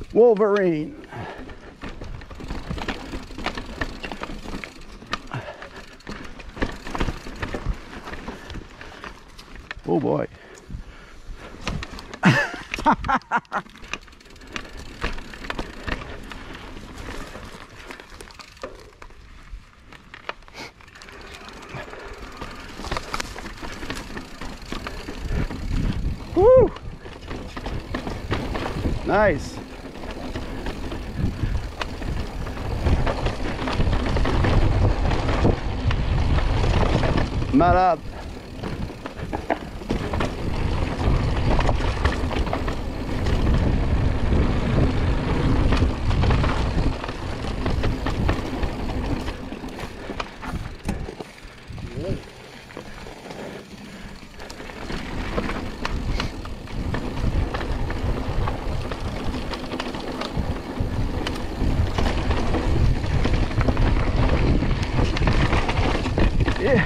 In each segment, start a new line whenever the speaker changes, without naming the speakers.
Wolverine. Oh boy. Woo! Nice. Malade. Yeah.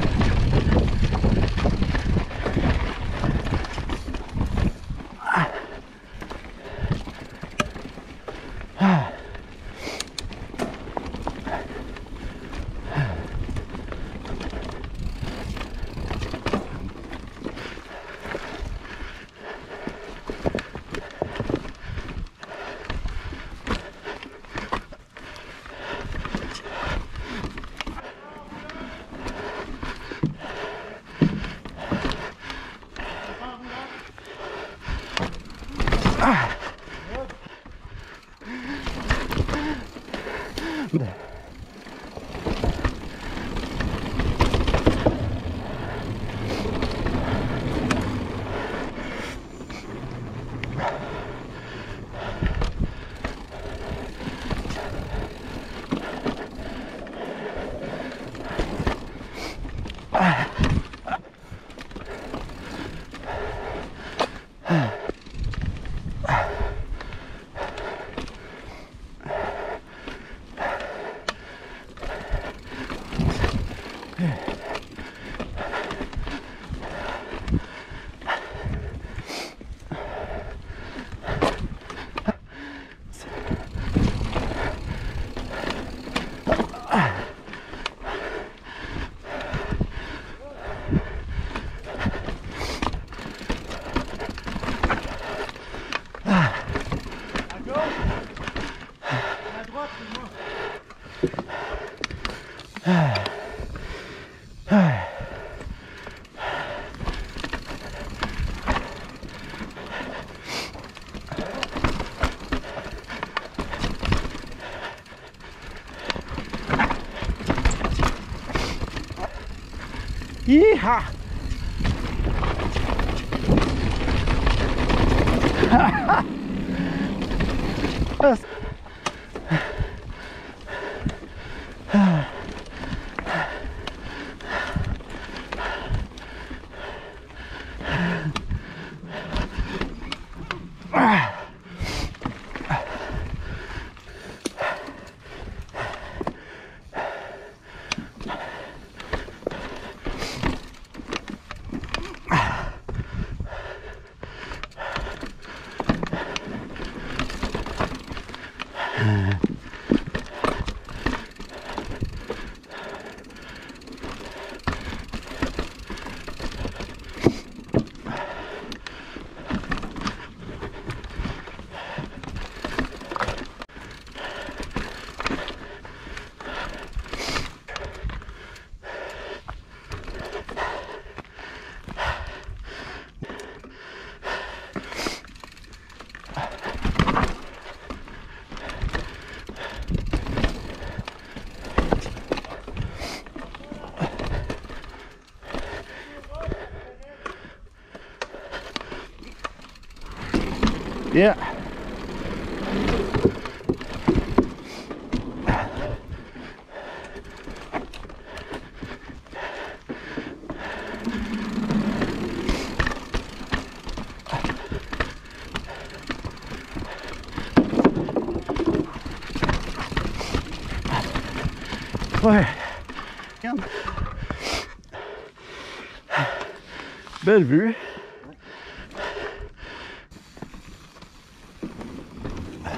Yeehaw! Yeah. Ouais. Belle vue.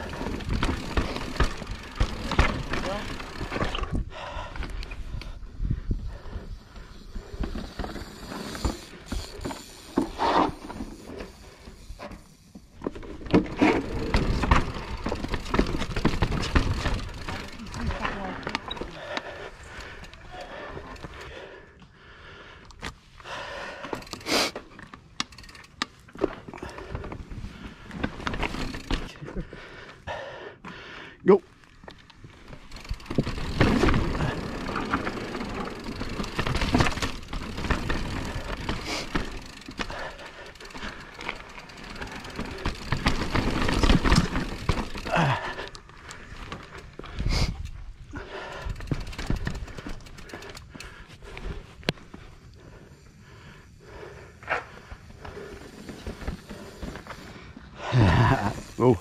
Oh.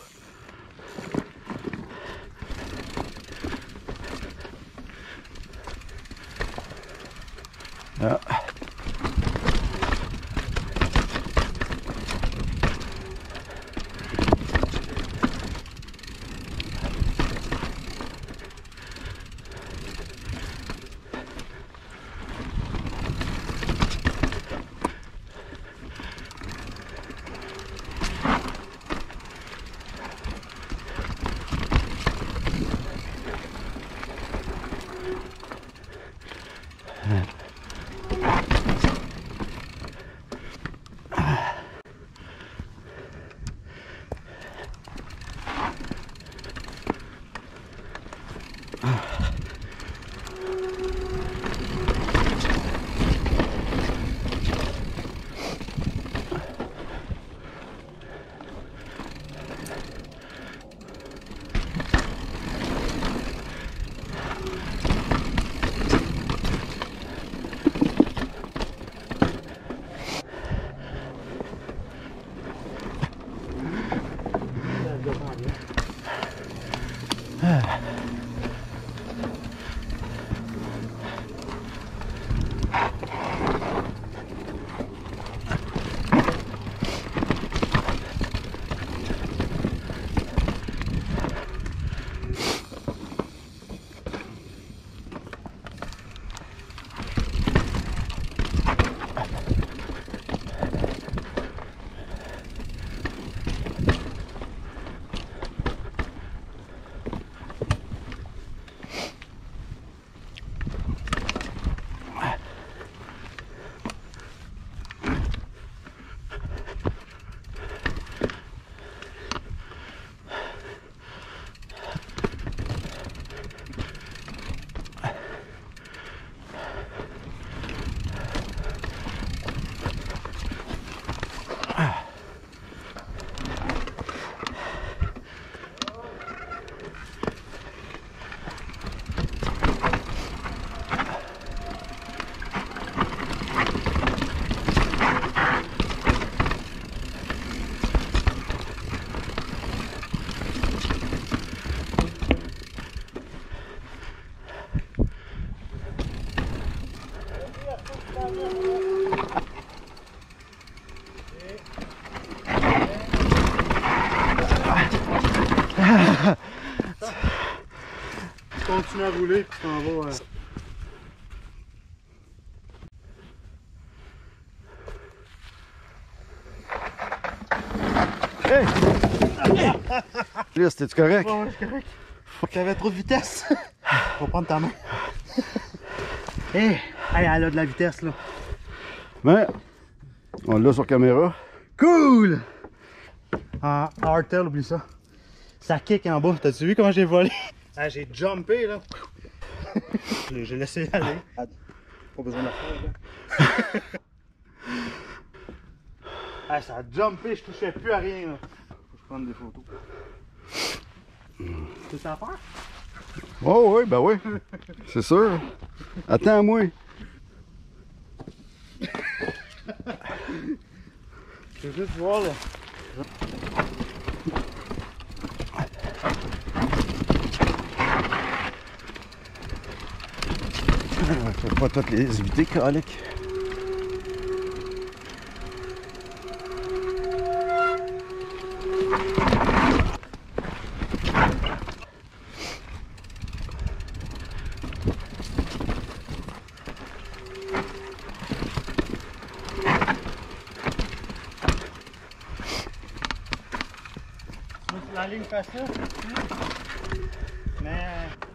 Ja.
Continue à rouler puis tu t'en vas.
Hey! Là, c'était-tu correct?
Ouais, c'est correct. J'avais trop de vitesse. Faut prendre ta main. Hey, elle a de la vitesse là.
Mais, on l'a sur caméra.
Cool! En hardtail, oublie ça. Ça kick en bas. T'as-tu vu comment j'ai volé? Ah, j'ai jumpé là. J'ai laissé aller. Pas besoin de la faire. Ah, ça a jumpé, je touchais plus à rien là. Faut que je prenne des photos. C'est ça à faire?
Oh oui, ben oui. C'est sûr. Attends-moi.
Je veux juste voir là.
Je vais pas toutes les éviter, calique.
La ligne facile, mais